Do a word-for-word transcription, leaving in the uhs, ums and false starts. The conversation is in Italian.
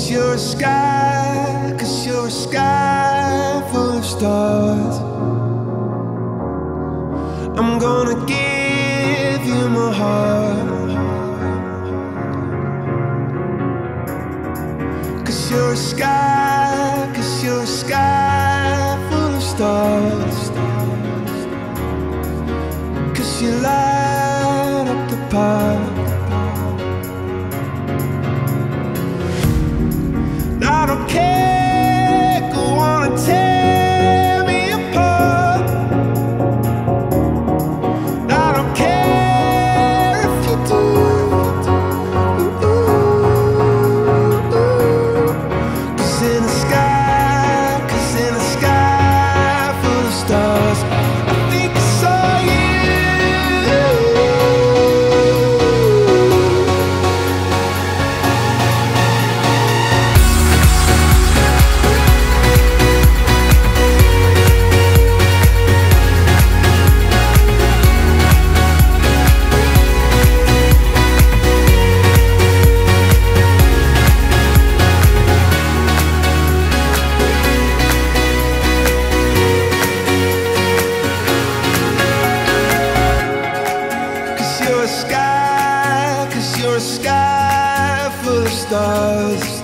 you're a sky, cause you're a sky full of stars. I'm gonna give you my heart, cause you're a sky, cause you're a sky full of stars. Cause you light up the park. I don't care, go on and tear me apart. I don't care if you do. Ooh, ooh, ooh. Cause in the sky, cause in the sky full of stars, I think I saw you. You're a sky, cause you're a sky full of stars.